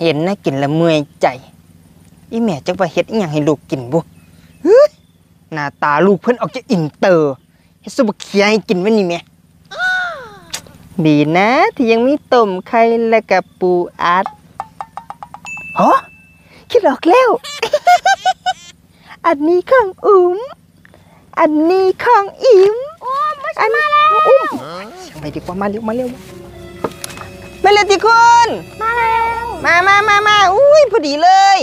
เห็นนะกินแล้วเมื่อยใจอีแม่จะว่าเฮ็ดอีหยังให้ลูกกินบ่หน้าตาลูกเพิ่นออกจะอินเตอร์เฮ็ดซุปเขียให้กินวันนี้แม่ดีนะที่ยังมีต้มไข่และกับปูอัดอ๋อคิดออกแล้ว อันนี้ของอันนี้ของอิ๋มอันมาแล้วไปดีกว่ามาเร็วมาเร็วที่คุณมาแล้วมาอุ้ยพอดีเลย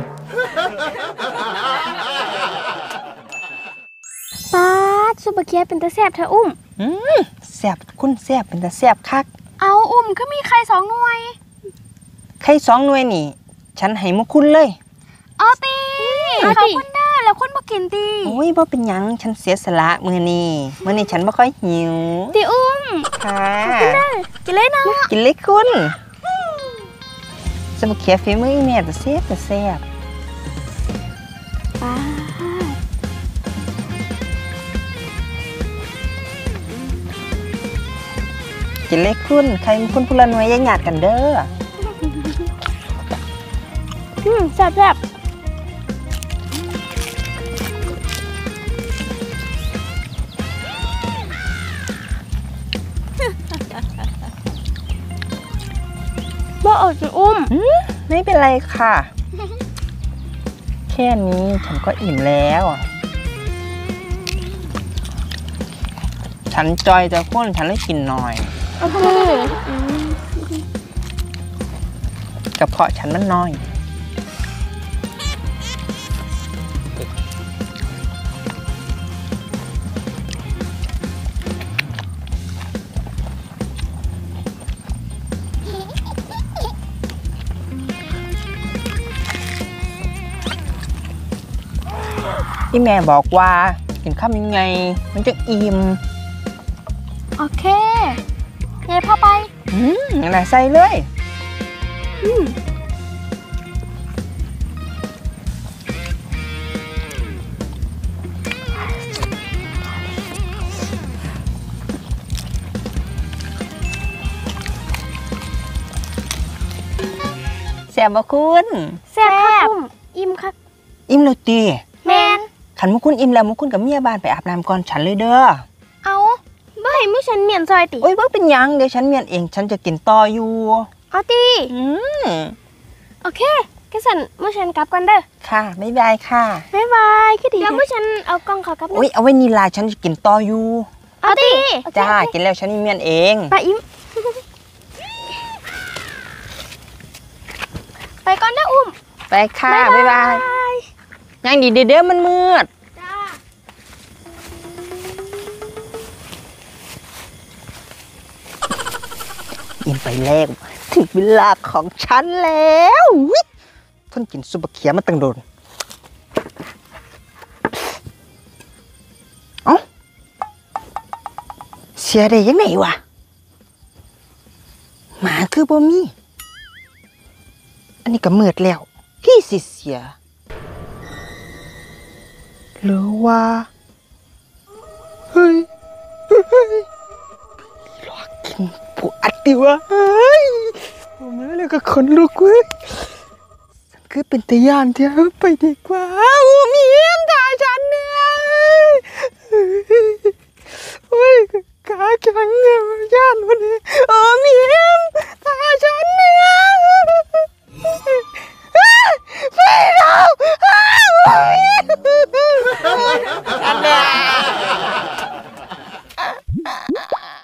ป้าซุปเปอร์เคียเป็นตาแซ่บเธออุ้มแซ่บคุณแซ่บเป็นตาแซ่บคักเอาอุ้มก็มีไข่2 หน่วยไข่2 หน่วยนี่ฉันให้มุกคุณเลยเอาตีขอบคุณเด้อแล้วคุณบ่กินตีโอ้ยบ่เป็นหยังฉันเสียสละมื้อนี้ฉันบ่ค่อยหิวตีอุ้มค่ะกินเลยนะกินเลยคุณสมุกเขียฝีมือแม่แต่แซ่บป้ากินเลยคุณใครคุณพลหน่วยอย่าหยาดกันเด้อแซ่บบ่อดจะอุ้มไม่เป็นไรค่ะแค่นี้ฉันก็อิ่มแล้วฉันจอยจะข้นฉันเลยกินหน่อยกระเพาะฉันมันน้อยที่แม่บอกว่ากินข้าวยังไงมันจะอิ่มโอเคไงพ่อไปไหนใส่เลยแซ่บบ่คุณแซ่บอิ่มค่ะอิ่มแล้วตีแมนขันมุคุณอิ่มแล้วมุคุณกับเมียบ้านไปอาบน้ำก่อนฉันเลยเด้อเอาบ่ให้ไม่ฉันเมียนซอยติโอ้ยบ่เป็นยังเดี๋ยวฉันเมียนเองฉันจะกินต่ออยู่เอาตีโอเคก็สั่นเมื่อฉันกลับกันเด้อค่ะบ๊ายบายค่ะบ๊ายบายก็ดีเดี๋ยวเมื่อฉันเอากล้องเขากลับโอ้ยเอาไว้นี่ลาฉันจะกินต่ออยู่เอาตีจ้ากินแล้วฉันเมียนเองไปอิ่มไปก่อนนะอุ้มไปค่ะบ๊ายบายยังดีเด้อมันมืดอิ่มไปแล้วถึงเวลาของฉันแล้วท่านกินซุปเขียมาตั้งโดนเอ้าเสียได้ยังไงวะหมาคือบ่มีอันนี้ก็มืดแล้วพี่สิเสียหรือว่าเฮ้ยหลอกกินปูอัดดิวะเฮ้ยผมแล้วก็ขนลุกเว้ยฉันคือเป็นตะยานเถอะไปดีกว่ามีเยี่ยมตาฉันเนี่ยเฮ้ยขาแข็งย่านวันนี้มีเยี่ยม